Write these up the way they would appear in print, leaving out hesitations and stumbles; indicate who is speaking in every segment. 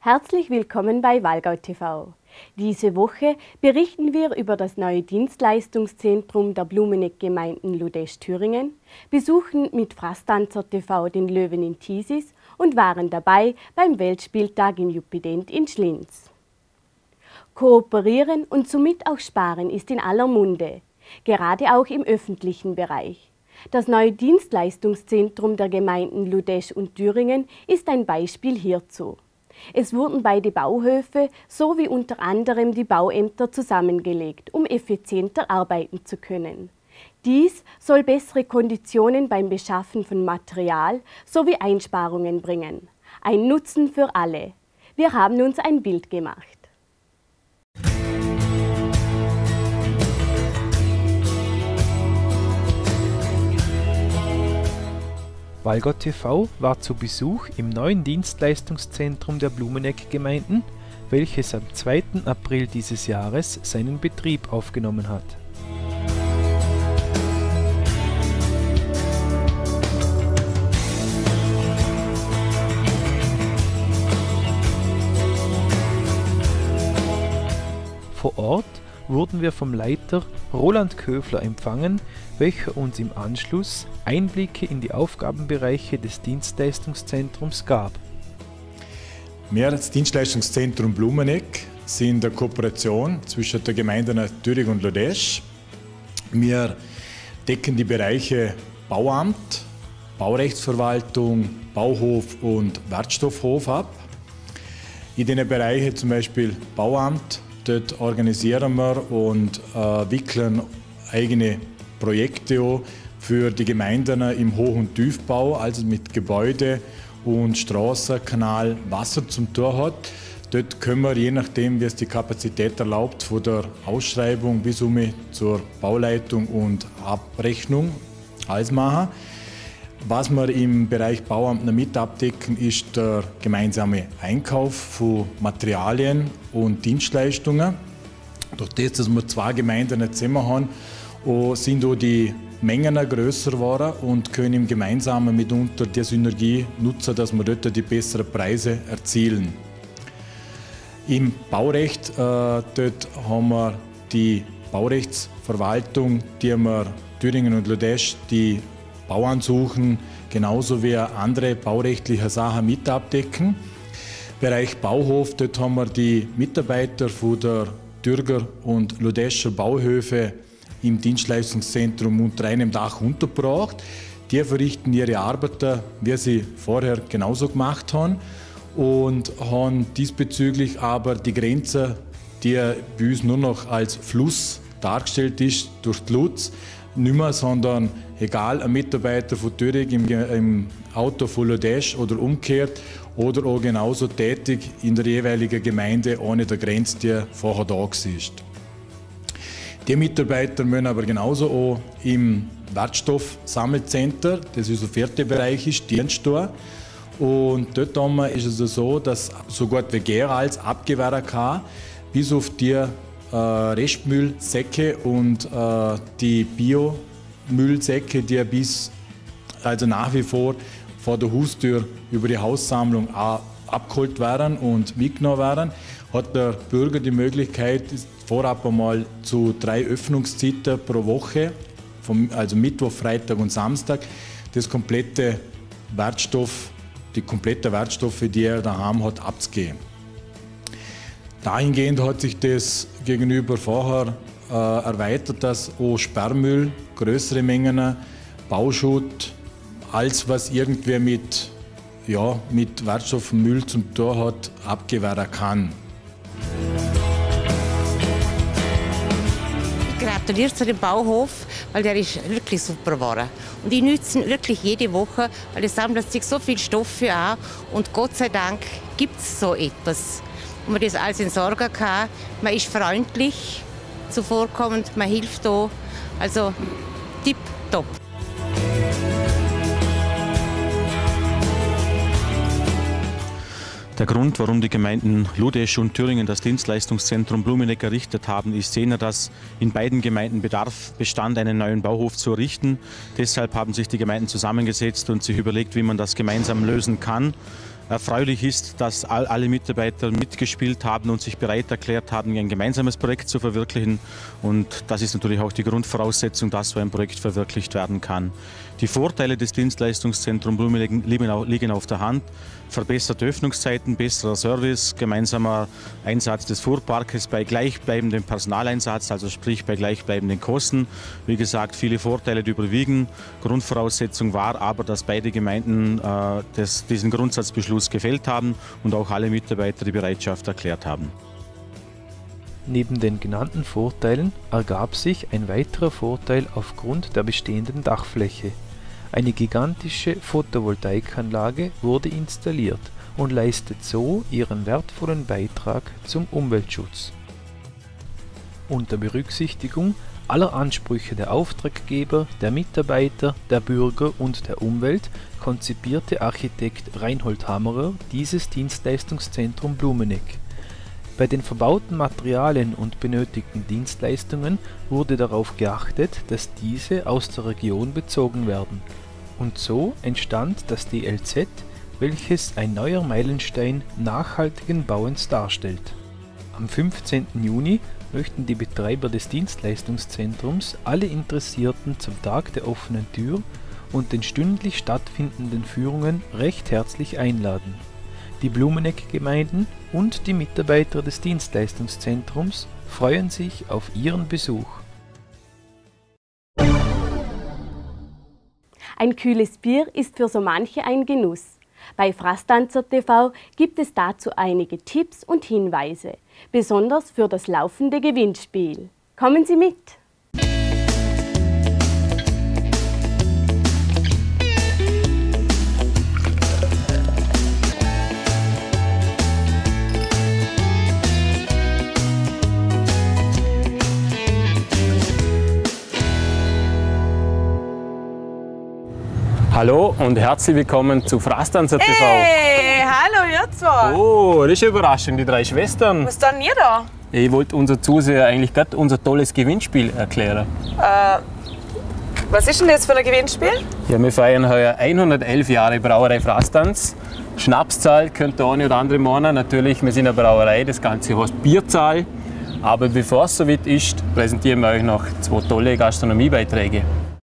Speaker 1: Herzlich willkommen bei Walgau TV. Diese Woche berichten wir über das neue Dienstleistungszentrum der Blumenegg-Gemeinden Ludesch-Thüringen, besuchen mit Frastanzer TV den Löwen in Thiesis und waren dabei beim Weltspieltag in Jupident in Schlinz. Kooperieren und somit auch sparen ist in aller Munde, gerade auch im öffentlichen Bereich. Das neue Dienstleistungszentrum der Gemeinden Ludesch und Thüringen ist ein Beispiel hierzu. Es wurden beide Bauhöfe sowie unter anderem die Bauämter zusammengelegt, um effizienter arbeiten zu können. Dies soll bessere Konditionen beim Beschaffen von Material sowie Einsparungen bringen. Ein Nutzen für alle. Wir haben uns ein Bild gemacht.
Speaker 2: Walgau TV war zu Besuch im neuen Dienstleistungszentrum der Blumenegg-Gemeinden, welches am 2. April dieses Jahres seinen Betrieb aufgenommen hat. Vor Ort wurden wir vom Leiter Roland Köfler empfangen, welcher uns im Anschluss Einblicke in die Aufgabenbereiche des Dienstleistungszentrums gab.
Speaker 3: Wir als Dienstleistungszentrum Blumenegg sind eine Kooperation zwischen der Gemeinden Thüringen und Ludesch. Wir decken die Bereiche Bauamt, Baurechtsverwaltung, Bauhof und Wertstoffhof ab. In den Bereichen zum Beispiel Bauamt, dort organisieren wir und wickeln eigene Projekte auch für die Gemeinden im Hoch- und Tiefbau, also mit Gebäude und Straßen, Kanal, Wasser zum Tor hat. Dort können wir, je nachdem, wie es die Kapazität erlaubt, von der Ausschreibung bis zur Bauleitung und Abrechnung alles machen. Was wir im Bereich Bauamt noch mit abdecken, ist der gemeinsame Einkauf von Materialien und Dienstleistungen. Durch das, dass wir zwei Gemeinden zusammen haben, sind auch die Mengen grösser geworden und können im Gemeinsamen mitunter die Synergie nutzen, dass wir dort die besseren Preise erzielen. Im Baurecht dort haben wir die Baurechtsverwaltung, die wir Thüringen und Ludesch, die Bauansuchen genauso wie andere baurechtliche Sachen mit abdecken. Bereich Bauhof, dort haben wir die Mitarbeiter von der Thürger und Ludescher Bauhöfe im Dienstleistungszentrum unter einem Dach untergebracht. Die verrichten ihre Arbeiten, wie sie vorher genauso gemacht haben, und haben diesbezüglich aber die Grenze, die bei uns nur noch als Fluss dargestellt ist durch die Lutz, nicht mehr, sondern egal, ein Mitarbeiter von Thüringen im Auto von Ludesch oder umgekehrt oder auch genauso tätig in der jeweiligen Gemeinde ohne der Grenze, die vorher da war. Die Mitarbeiter müssen aber genauso auch im Wertstoffsammelcenter, das unser vierter Bereich ist, Dienst tun. Und dort ist es so, dass so gut wie jeder als abgewehrt kann, bis auf die Restmüllsäcke und die Biomüllsäcke, die also nach wie vor vor der Haustür über die Haussammlung abgeholt werden und mitgenommen werden, hat der Bürger die Möglichkeit, vorab einmal zu 3 Öffnungszeiten pro Woche, also Mittwoch, Freitag und Samstag, die komplette Wertstoffe, die er daheim hat, abzugeben. Dahingehend hat sich das gegenüber vorher erweitert, dass auch Sperrmüll, größere Mengen, Bauschutt, alles was irgendwie mit Wertstoffmüll zum Tor hat, abgewehren kann.
Speaker 4: Ich gratuliere zu dem Bauhof, weil der ist wirklich super geworden. Und ich nütze ihn wirklich jede Woche, weil es sammelt sich so viel Stoffe an und Gott sei Dank gibt es so etwas. Und man das alles in Sorge kann. Man ist freundlich, zuvorkommend, man hilft da. Also tipptopp.
Speaker 5: Der Grund, warum die Gemeinden Ludesch und Thüringen das Dienstleistungszentrum Blumenegg errichtet haben, ist jener, dass in beiden Gemeinden Bedarf bestand, einen neuen Bauhof zu errichten. Deshalb haben sich die Gemeinden zusammengesetzt und sich überlegt, wie man das gemeinsam lösen kann. Erfreulich ist, dass alle Mitarbeiter mitgespielt haben und sich bereit erklärt haben, ein gemeinsames Projekt zu verwirklichen. Und das ist natürlich auch die Grundvoraussetzung, dass so ein Projekt verwirklicht werden kann. Die Vorteile des Dienstleistungszentrums Blumenegg liegen auf der Hand. Verbesserte Öffnungszeiten, besserer Service, gemeinsamer Einsatz des Fuhrparkes bei gleichbleibendem Personaleinsatz, also sprich bei gleichbleibenden Kosten. Wie gesagt, viele Vorteile, die überwiegen. Grundvoraussetzung war aber, dass beide Gemeinden diesen Grundsatzbeschluss gefällt haben und auch alle Mitarbeiter die Bereitschaft erklärt haben.
Speaker 2: Neben den genannten Vorteilen ergab sich ein weiterer Vorteil aufgrund der bestehenden Dachfläche. Eine gigantische Photovoltaikanlage wurde installiert und leistet so ihren wertvollen Beitrag zum Umweltschutz. Unter Berücksichtigung aller Ansprüche der Auftraggeber, der Mitarbeiter, der Bürger und der Umwelt konzipierte Architekt Reinhold Hammerer dieses Dienstleistungszentrum Blumenegg. Bei den verbauten Materialien und benötigten Dienstleistungen wurde darauf geachtet, dass diese aus der Region bezogen werden. Und so entstand das DLZ, welches ein neuer Meilenstein nachhaltigen Bauens darstellt. Am 15. Juni möchten die Betreiber des Dienstleistungszentrums alle Interessierten zum Tag der offenen Tür und den stündlich stattfindenden Führungen recht herzlich einladen. Die Blumenegg-Gemeinden und die Mitarbeiter des Dienstleistungszentrums freuen sich auf ihren Besuch.
Speaker 1: Ein kühles Bier ist für so manche ein Genuss. Bei Frastanzer TV gibt es dazu einige Tipps und Hinweise, besonders für das laufende Gewinnspiel. Kommen Sie mit!
Speaker 6: Hallo und herzlich willkommen zu Frastanzer TV.
Speaker 7: Hey, hallo ihr zwei.
Speaker 6: Oh, das ist eine Überraschung, die drei Schwestern.
Speaker 7: Was tun ihr da?
Speaker 6: Ich wollte unser Zuseher eigentlich gerade unser tolles Gewinnspiel erklären.
Speaker 7: Was ist denn das für ein Gewinnspiel?
Speaker 6: Ja, wir feiern heuer 111 Jahre Brauerei Frastanz. Schnapszahl könnte der eine oder andere meinen. Natürlich, wir sind eine Brauerei, das Ganze heißt Bierzahl. Aber bevor es soweit ist, präsentieren wir euch noch zwei tolle Gastronomiebeiträge.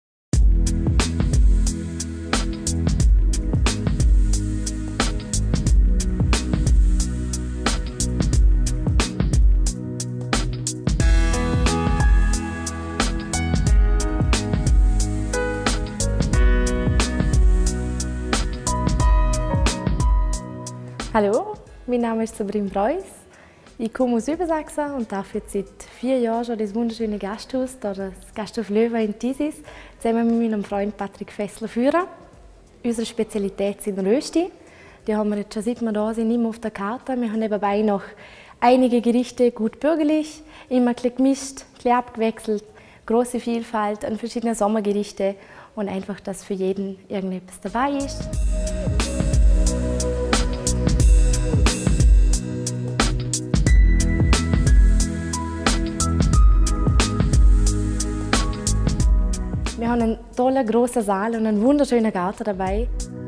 Speaker 8: Hallo, mein Name ist Sabrina Preuss. Ich komme aus Übersachsen und darf jetzt seit 4 Jahren schon das wunderschöne Gasthaus, das Gasthof Löwe in Thisis, zusammen mit meinem Freund Patrick Fessler führen. Unsere Spezialität sind Rösti. Die haben wir jetzt schon, seit wir da sind, immer auf der Karte. Wir haben nebenbei noch einige Gerichte gut bürgerlich, immer ein bisschen gemischt, ein bisschen abgewechselt, große Vielfalt an verschiedenen Sommergerichte und einfach, dass für jeden irgendetwas dabei ist. Wir haben einen tollen, grossen Saal und einen wunderschönen Garten dabei.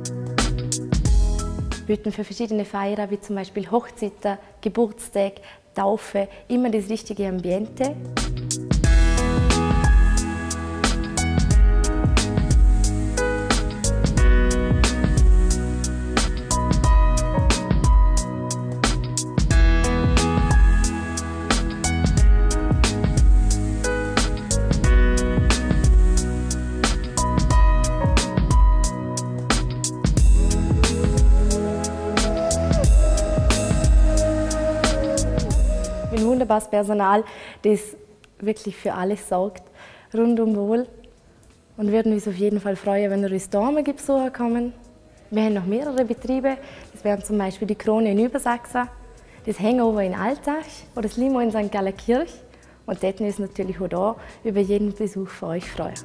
Speaker 8: Wir bieten für verschiedene Feiern, wie zum Beispiel Hochzeiten, Geburtstag, Taufe, immer das richtige Ambiente. Ein wunderbares Personal, das wirklich für alles sorgt, rundum wohl. Und würden uns auf jeden Fall freuen, wenn ihr uns hier mal besuchen kommen. Wir haben noch mehrere Betriebe. Das wären zum Beispiel die Krone in Übersachsen, das Hangover in Altach oder das Limo in St. Gallenkirch. Und dort ist natürlich auch da über jeden Besuch für euch freuen.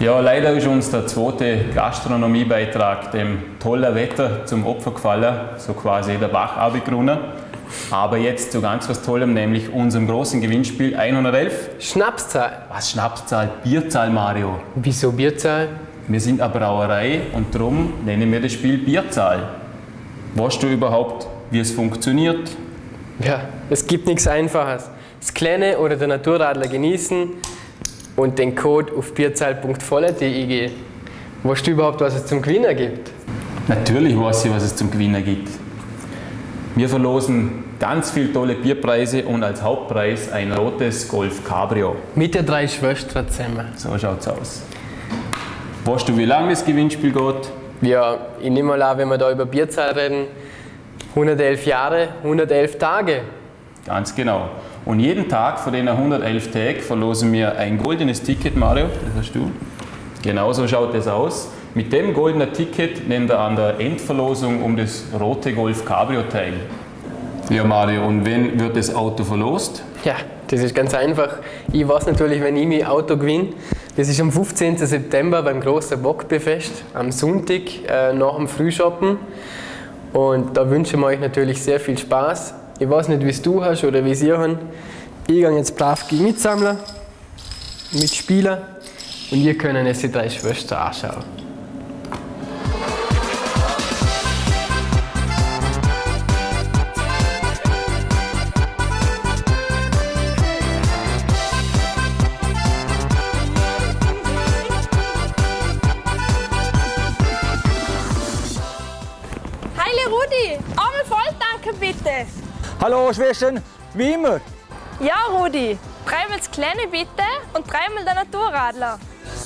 Speaker 6: Ja, leider ist uns der zweite Gastronomiebeitrag dem tollen Wetter zum Opfer gefallen, so quasi der Bach runtergerunnen. Aber jetzt zu ganz was Tollem, nämlich unserem großen Gewinnspiel 111.
Speaker 9: Schnapszahl.
Speaker 6: Was Schnapszahl? Bierzahl, Mario.
Speaker 9: Wieso Bierzahl?
Speaker 6: Wir sind eine Brauerei und darum nennen wir das Spiel Bierzahl. Weißt du überhaupt, wie es funktioniert?
Speaker 9: Ja, es gibt nichts Einfaches. Das Kleine oder der Naturradler genießen und den Code auf bierzahl.volle.de gehen. Weißt du überhaupt, was es zum Gewinnen gibt?
Speaker 6: Natürlich weiß ich, was es zum Gewinnen gibt. Wir verlosen ganz viele tolle Bierpreise und als Hauptpreis ein rotes Golf Cabrio.
Speaker 9: Mit den 3 Schwestern zusammen.
Speaker 6: So schaut's aus. Weißt du, wie lange das Gewinnspiel geht?
Speaker 9: Ja, ich nehme mal an, wenn wir da über Bierzahl reden, 111 Jahre, 111 Tage.
Speaker 6: Ganz genau. Und jeden Tag von den 111 Tagen verlosen wir ein goldenes Ticket, Mario. Das hast du. Genau so schaut es aus. Mit dem goldenen Ticket nimmt er an der Endverlosung um das rote Golf Cabrio teil. Ja, Mario, und wann wird das Auto verlost?
Speaker 9: Ja, das ist ganz einfach. Ich weiß natürlich, wenn ich mein Auto gewinne. Das ist am 15. September beim großen Bockbierfest, am Sonntag nach dem Frühschoppen. Und da wünschen wir euch natürlich sehr viel Spaß. Ich weiß nicht, wie es du hast oder wie es ihr habt. Ich gehe jetzt brav mitsammeln, mitspielen und ihr könnt es die 3 Schwestern anschauen.
Speaker 10: Rudi, einmal voll tanken bitte.
Speaker 11: Hallo Schwestern, wie immer.
Speaker 10: Ja Rudi, 3-mal das Kleine bitte und 3-mal der Naturradler.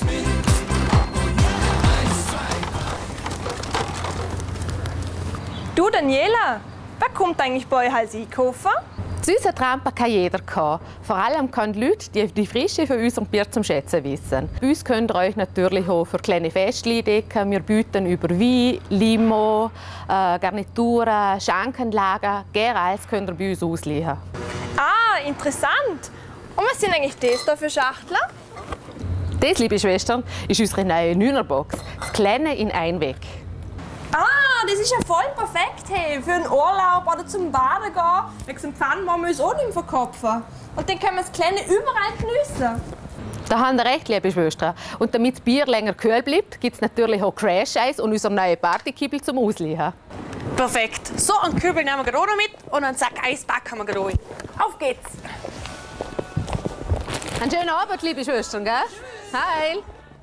Speaker 10: Du Daniela, wer kommt eigentlich bei euch als einkaufen?
Speaker 12: Zu unseren Tramper kann jeder kommen. Vor allem können die Leute, die die Frische von unserem Bier zum Schätzen wissen. Bei uns könnt ihr euch natürlich auch für kleine Festchen decken. Wir bieten über Wein, Limo, Garnituren, Schankanlagen. Gerne alles könnt ihr bei uns ausleihen.
Speaker 10: Ah, interessant. Und was sind eigentlich das da für Schachteln?
Speaker 12: Das, liebe Schwestern, ist unsere neue 9er-Box. Das Kleine in ein Weg.
Speaker 10: Ah, das ist ja voll perfekt, hey, für einen Urlaub oder zum Baden gehen. Wegen dem Pfannen wollen wir uns auch nicht verkopfen. Und dann können wir das Kleine überall geniessen.
Speaker 12: Da haben ihr recht, liebe Schwestern. Und damit das Bier länger kühl bleibt, gibt es natürlich auch Crash-Eis und unseren neuen Partykibbel zum Ausleihen.
Speaker 10: Perfekt. So einen Kübel nehmen wir gerade mit und einen Sack Eis packen wir gerade rein. Auf geht's!
Speaker 12: Einen schönen Abend, liebe Schwestern, gell? Heil!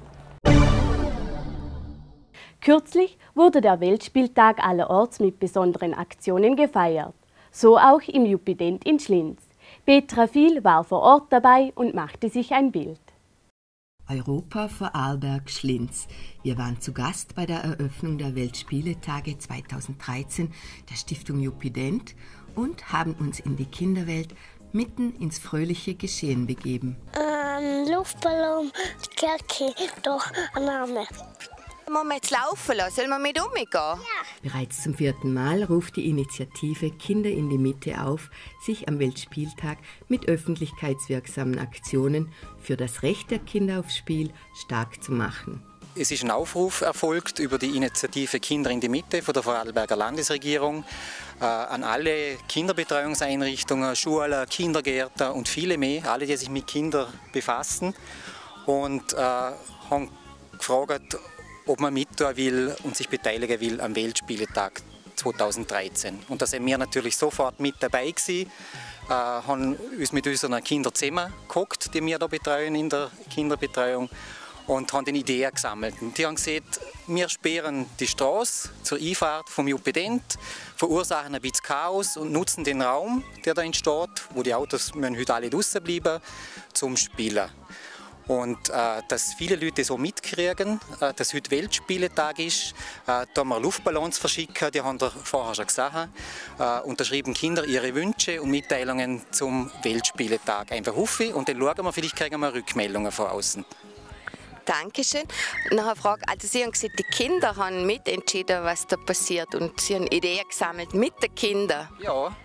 Speaker 1: Kürzlich wurde der Weltspieltag allerorts mit besonderen Aktionen gefeiert. So auch im Jupident in Schlinz. Petra Viel war vor Ort dabei und machte sich ein Bild.
Speaker 13: Europa Vorarlberg-Schlinz. Wir waren zu Gast bei der Eröffnung der Weltspieletage 2013 der Stiftung Jupident und haben uns in die Kinderwelt mitten ins fröhliche Geschehen begeben.
Speaker 14: Luftballon, Kerke, doch ein Name.
Speaker 15: Wollen wir jetzt laufen lassen? Sollen wir mit umgehen? Ja.
Speaker 13: Bereits zum 4. Mal ruft die Initiative Kinder in die Mitte auf, sich am Weltspieltag mit öffentlichkeitswirksamen Aktionen für das Recht der Kinder aufs Spiel stark zu machen.
Speaker 16: Es ist ein Aufruf erfolgt über die Initiative Kinder in die Mitte von der Vorarlberger Landesregierung an alle Kinderbetreuungseinrichtungen, Schulen, Kindergärten und viele mehr, alle, die sich mit Kindern befassen, und haben gefragt, ob man mittun will und sich beteiligen will am Weltspieletag 2013. Und da sind wir natürlich sofort mit dabei gewesen, haben uns mit unseren Kindern zusammengeguckt, die wir da betreuen in der Kinderbetreuung, und haben die Ideen gesammelt. Und die haben gesagt, wir sperren die Straße zur Einfahrt vom Jupident, verursachen ein bisschen Chaos und nutzen den Raum, der da entsteht, wo die Autos müssen heute alle draußen bleiben, zum Spielen. Und dass viele Leute so mitkriegen, dass heute Weltspieletag ist, da haben wir Luftballons verschickt, die haben wir vorher schon gesehen. Und da schreiben Kinder ihre Wünsche und Mitteilungen zum Weltspieletag einfach auf. Und dann schauen wir, vielleicht kriegen wir Rückmeldungen von außen.
Speaker 15: Dankeschön. Noch eine Frage. Also Sie haben gesagt, die Kinder haben mitentschieden, was da passiert, und Sie haben Ideen gesammelt mit den Kindern.
Speaker 16: Ja.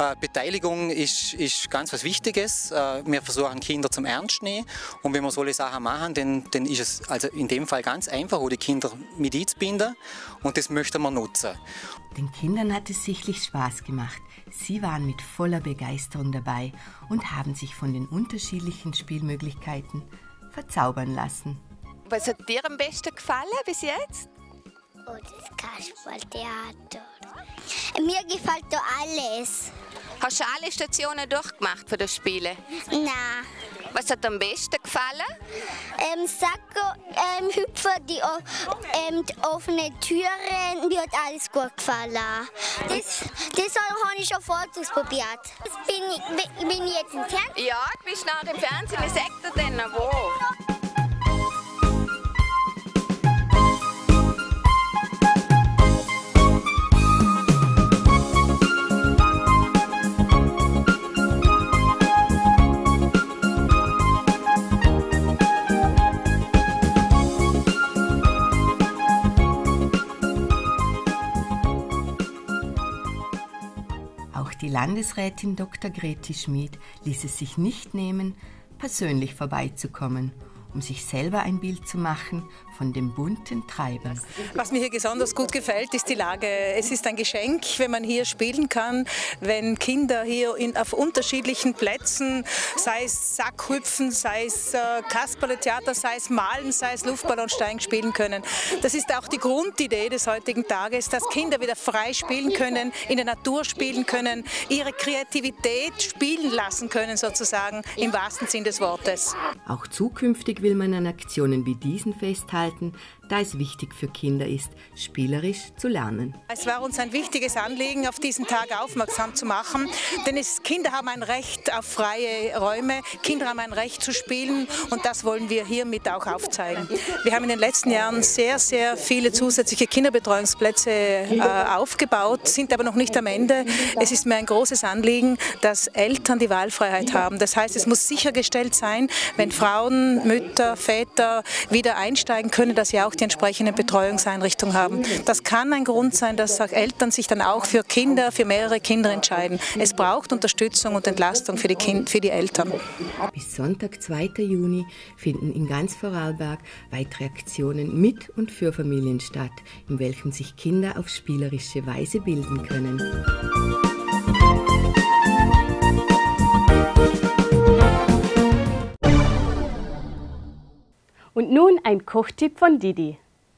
Speaker 16: Beteiligung ist ganz was Wichtiges. Wir versuchen Kinder zum Ernst nehmen und wenn wir solche Sachen machen, dann ist es also in dem Fall ganz einfach, die Kinder mit einzubinden und das möchten wir nutzen.
Speaker 13: Den Kindern hat es sichtlich Spaß gemacht. Sie waren mit voller Begeisterung dabei und haben sich von den unterschiedlichen Spielmöglichkeiten verzaubern lassen.
Speaker 15: Was hat dir am besten gefallen bis jetzt?
Speaker 14: Oh, das Kasperltheater. Mir gefällt da alles.
Speaker 15: Hast du alle Stationen durchgemacht für das Spielen?
Speaker 14: Nein.
Speaker 15: Was hat dir am besten gefallen?
Speaker 14: Sacko, Hüpfer, die offenen Türen, mir hat alles gut gefallen. Das habe ich schon vorher ausprobiert. Bin ich jetzt im Fernsehen?
Speaker 15: Ja, du bist nachher im Fernsehen. Wie sagt ihr denn wo?
Speaker 13: Die Landesrätin Dr. Greti Schmid ließ es sich nicht nehmen, persönlich vorbeizukommen, um sich selber ein Bild zu machen von den bunten Treibern.
Speaker 17: Was mir hier besonders gut gefällt, ist die Lage. Es ist ein Geschenk, wenn man hier spielen kann, wenn Kinder hier auf unterschiedlichen Plätzen, sei es Sackhüpfen, sei es Kasperletheater, sei es Malen, sei es Luftballonsteigen spielen können. Das ist auch die Grundidee des heutigen Tages, dass Kinder wieder frei spielen können, in der Natur spielen können, ihre Kreativität spielen lassen können, sozusagen im wahrsten Sinn des Wortes.
Speaker 13: Auch zukünftig will man an Aktionen wie diesen festhalten, da es wichtig für Kinder ist, spielerisch zu lernen.
Speaker 17: Es war uns ein wichtiges Anliegen, auf diesen Tag aufmerksam zu machen, denn Kinder haben ein Recht auf freie Räume, Kinder haben ein Recht zu spielen und das wollen wir hiermit auch aufzeigen. Wir haben in den letzten Jahren sehr, sehr viele zusätzliche Kinderbetreuungsplätze aufgebaut, sind aber noch nicht am Ende. Es ist mir ein großes Anliegen, dass Eltern die Wahlfreiheit haben. Das heißt, es muss sichergestellt sein, wenn Frauen, Mütter, Väter wieder einsteigen können, dass sie auch die entsprechenden Betreuungseinrichtungen haben. Das kann ein Grund sein, dass Eltern sich dann auch für Kinder, für mehrere Kinder entscheiden. Es braucht Unterstützung und Entlastung für die Eltern.
Speaker 13: Bis Sonntag, 2. Juni, finden in ganz Vorarlberg weitere Aktionen mit und für Familien statt, in welchen sich Kinder auf spielerische Weise bilden können.
Speaker 1: Und nun ein Kochtipp von Didi.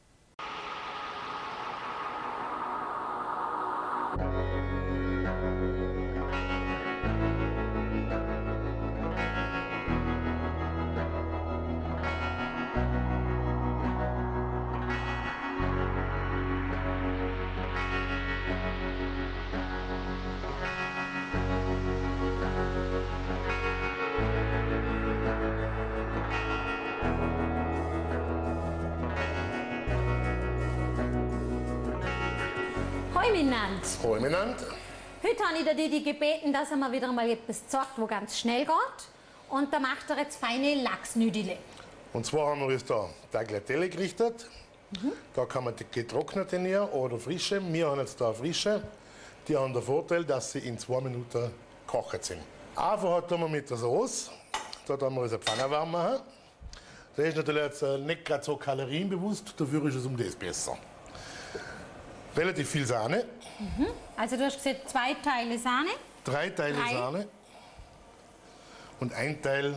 Speaker 18: Hoi miteinander.
Speaker 19: Heute habe ich der Didi gebeten, dass er mir wieder mal etwas zeigt, wo ganz schnell geht. Und da macht er jetzt feine Lachsnüdel.
Speaker 18: Und zwar haben wir uns da Tagliatelle gerichtet. Da kann man die getrocknete nehmen oder frische. Wir haben jetzt da frische. Die haben den Vorteil, dass sie in 2 Minuten gekocht sind. Einfach tun wir mit der Sauce. Da tun wir uns eine Pfanne warm machen. Das ist natürlich jetzt nicht gerade so kalorienbewusst, dafür ist es um das besser. Relativ viel Sahne.
Speaker 19: Also du hast gesagt 2 Teile Sahne.
Speaker 18: 3 Teile Sahne. Und 1 Teil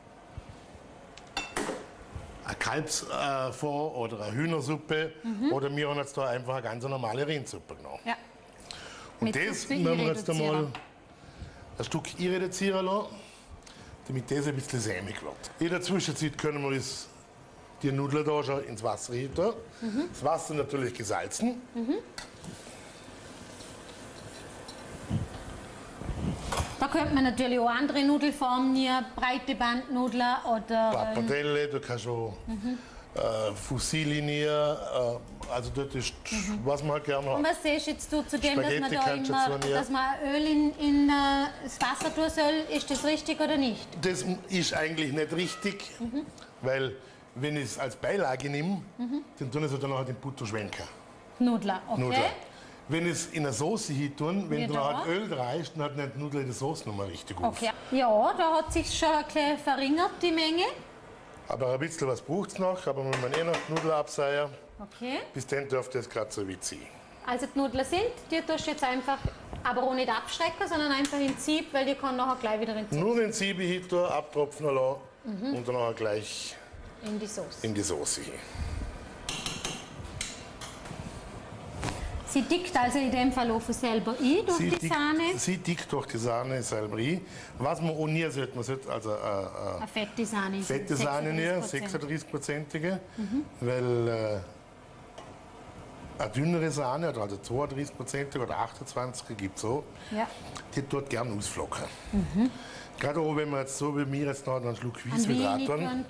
Speaker 18: eine Kalbsfond oder eine Hühnersuppe. Oder wir haben jetzt da einfach eine ganz normale Rindsuppe genommen. Ja. Und das müssen wir jetzt einmal ein Stück einreduzieren lassen, damit das ein bisschen sämig wird. In der Zwischenzeit können wir die Nudeln da schon ins Wasser reintun. Das Wasser natürlich gesalzen.
Speaker 19: Da könnte man natürlich auch andere Nudelformen nehmen, breite Bandnudeln oder...
Speaker 18: Pappardelle, du kannst auch Fusilli nehmen, also das ist, was man halt gerne hat.
Speaker 19: Und was siehst jetzt du zu dem, dass man da
Speaker 18: immer,
Speaker 19: dass man Öl in das Wasser tun soll? Ist das richtig oder nicht?
Speaker 18: Das ist eigentlich nicht richtig, weil wenn ich es als Beilage nehme, dann tun ich es dann nachher den Butter schwenken.
Speaker 19: Nudler, okay.
Speaker 18: Nudler. Wenn es in eine Soße hin tun, wenn du noch Öl reißt, dann hat nicht die Nudeln in der Soße noch mal richtig auf.
Speaker 19: Okay. Ja, da hat sich schon ein bisschen verringert, die Menge.
Speaker 18: Aber ein bisschen was braucht es noch, aber wenn man noch die Nudeln abseiern,
Speaker 19: Okay.
Speaker 18: bis dann dürfte es gerade so wie ziehen.
Speaker 19: Also die Nudeln sind, die tust du jetzt einfach, aber auch nicht abschrecken, sondern einfach in Sieb, weil die kann nachher gleich wieder in Sieb.
Speaker 18: Nur in Sieb hin tun, abtropfen lassen und dann nachher gleich
Speaker 19: in die Soße.
Speaker 18: in die Soße hin.
Speaker 19: Sie dickt also in dem Fall offen selber ein durch die Sahne.
Speaker 18: Sie dickt durch die Sahne selber ein. Was man auch nie sollte, man sollte also
Speaker 19: Eine fette Sahne.
Speaker 18: fette Sahne nehmen, 36%ige, weil eine dünnere Sahne, also 32% oder 28 gibt es auch,
Speaker 19: Ja.
Speaker 18: die tut gerne ausflocken. Gerade auch wenn man jetzt so wie mir jetzt noch einen Schluck Wieswitrat tun.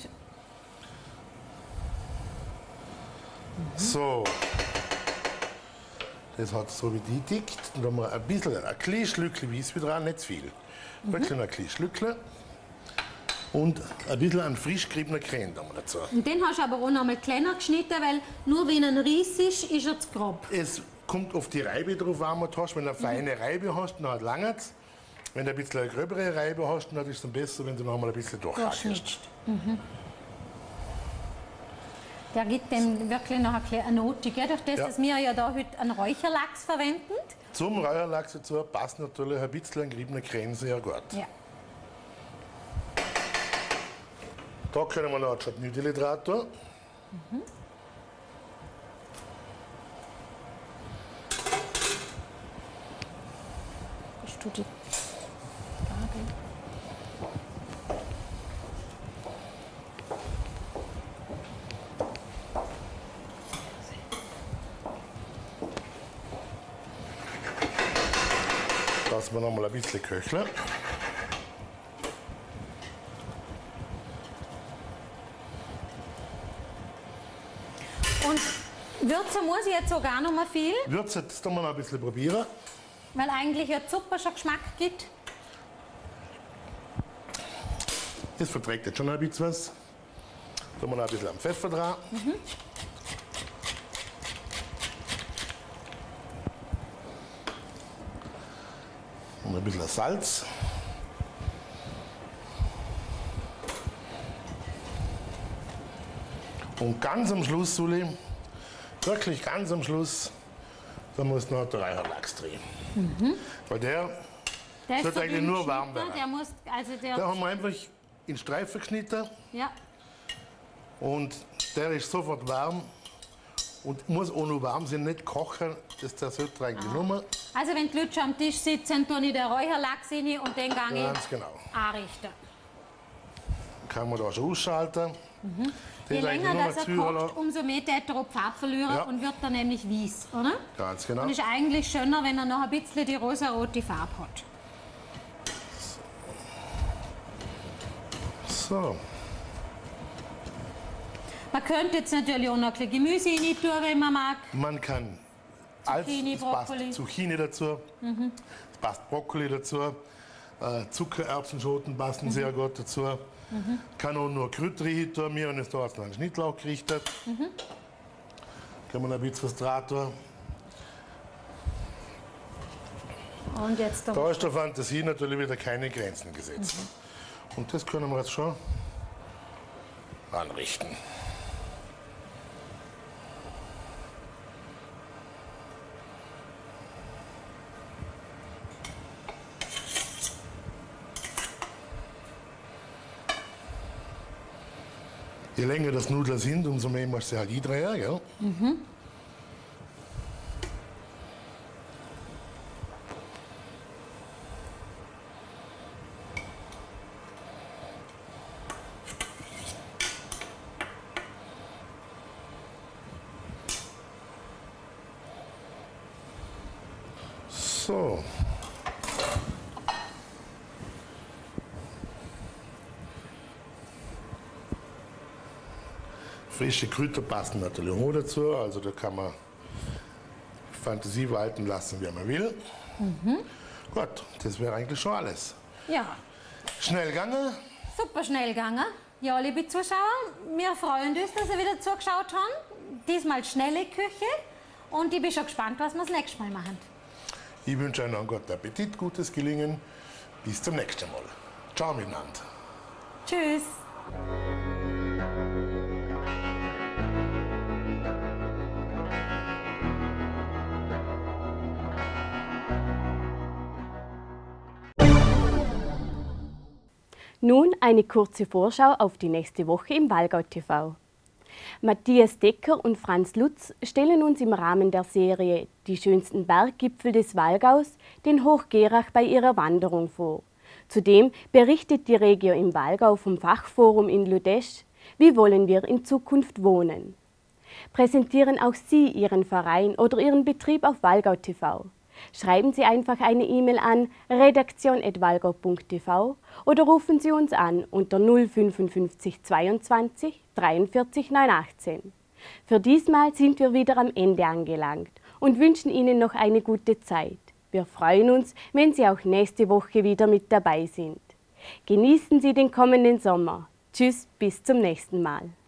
Speaker 18: So. Das hat so wie die dickt. Und dann haben wir ein kleines Schlückchen Wieswitrat, nicht zu viel. Wirklich ein kleines Schlückchen. Und ein bisschen an frisch geriebener Creme dazu.
Speaker 19: Und den hast du aber auch noch mal kleiner geschnitten, weil nur wenn ein Ries ist, ist er zu grob.
Speaker 18: Es kommt auf die Reibe drauf an, was du hast. Wenn du eine feine Reibe hast, dann langt es. Wenn du ein bisschen eine gröbere Reibe hast, dann ist es besser, wenn du noch mal ein bisschen durchhackst.
Speaker 19: Der gibt dem wirklich noch eine Note, gell? Durch das, dass wir ja da heute einen Räucherlachs verwenden.
Speaker 18: Zum Räucherlachs dazu passt natürlich ein bisschen geriebener Creme sehr gut.
Speaker 19: Ja.
Speaker 18: Da können wir noch ein Nüdeli drauf tun.
Speaker 19: Bist du die
Speaker 18: Lassen wir noch mal ein bisschen köcheln.
Speaker 19: Und würzen muss ich jetzt sogar noch mal viel,
Speaker 18: Würzen, das tun wir noch ein bisschen probieren.
Speaker 19: weil eigentlich ja die Suppe schon Geschmack gibt.
Speaker 18: Das verträgt jetzt schon ein bisschen was. Tun wir noch ein bisschen am Pfeffer dran. Und ein bisschen Salz. Und ganz am Schluss, Suli, wirklich ganz am Schluss, da muss noch der Räucherlachs drehen. Weil der
Speaker 19: Der
Speaker 18: sollte eigentlich nur warm werden.
Speaker 19: Der muss, also der,
Speaker 18: Da haben wir einfach in Streifen geschnitten
Speaker 19: ja.
Speaker 18: und der ist sofort warm und muss auch noch warm sein, nicht kochen, das sollte eigentlich nur mal.
Speaker 19: Also wenn die Leute schon am Tisch sitzen, tue ich den Räucherlachs rein und den gehe ich
Speaker 18: Ganz genau.
Speaker 19: anrichten.
Speaker 18: Kann man da schon ausschalten.
Speaker 19: Je
Speaker 18: ist eigentlich
Speaker 19: länger
Speaker 18: nur
Speaker 19: das er
Speaker 18: Zwiebeln.
Speaker 19: kocht, umso mehr tät er auch die Farbe verlieren
Speaker 18: Ja.
Speaker 19: und wird dann nämlich weiß, oder?
Speaker 18: Ganz genau.
Speaker 19: Und ist eigentlich schöner, wenn er noch ein bisschen die rosa-rote Farbe hat.
Speaker 18: So.
Speaker 19: Man könnte jetzt natürlich auch noch ein bisschen Gemüse rein tun, wenn man mag.
Speaker 18: Man kann
Speaker 19: Zucchini,
Speaker 18: es passt
Speaker 19: Brokkoli.
Speaker 18: Zucchini dazu, es passt Brokkoli dazu, Zuckererbsenschoten passen sehr gut dazu. Kann auch nur Kräuter rein tun. Wir haben jetzt da einen Schnittlauch gerichtet. Kann man ein bisschen was dran tun.
Speaker 19: Und jetzt
Speaker 18: Da ist der Fantasie natürlich wieder keine Grenzen gesetzt. Und das können wir jetzt schon anrichten. Je länger das Nudeln sind, umso mehr musst du sie halt eindrehen. Gell? So. Frische Kräuter passen natürlich auch dazu, also da kann man Fantasie walten lassen, wie man will. Gut, das wäre eigentlich schon alles.
Speaker 19: Ja,
Speaker 18: Schnell gegangen.
Speaker 19: super schnell gegangen. Ja, liebe Zuschauer, wir freuen uns, dass ihr wieder zugeschaut habt. Diesmal schnelle Küche. Und ich bin schon gespannt, was wir das nächste Mal machen.
Speaker 18: Ich wünsche Ihnen einen guten Appetit, gutes Gelingen. Bis zum nächsten Mal. Ciao miteinander.
Speaker 19: Tschüss.
Speaker 1: Nun eine kurze Vorschau auf die nächste Woche im Walgau TV. Matthias Decker und Franz Lutz stellen uns im Rahmen der Serie Die schönsten Berggipfel des Walgaus den Hochgerach bei ihrer Wanderung vor. Zudem berichtet die Regio im Walgau vom Fachforum in Ludesch, wie wollen wir in Zukunft wohnen. Präsentieren auch Sie Ihren Verein oder Ihren Betrieb auf Walgau TV. Schreiben Sie einfach eine E-Mail an redaktion@walgau.tv oder rufen Sie uns an unter 055 22 43 918. Für diesmal sind wir wieder am Ende angelangt und wünschen Ihnen noch eine gute Zeit. Wir freuen uns, wenn Sie auch nächste Woche wieder mit dabei sind. Genießen Sie den kommenden Sommer. Tschüss, bis zum nächsten Mal.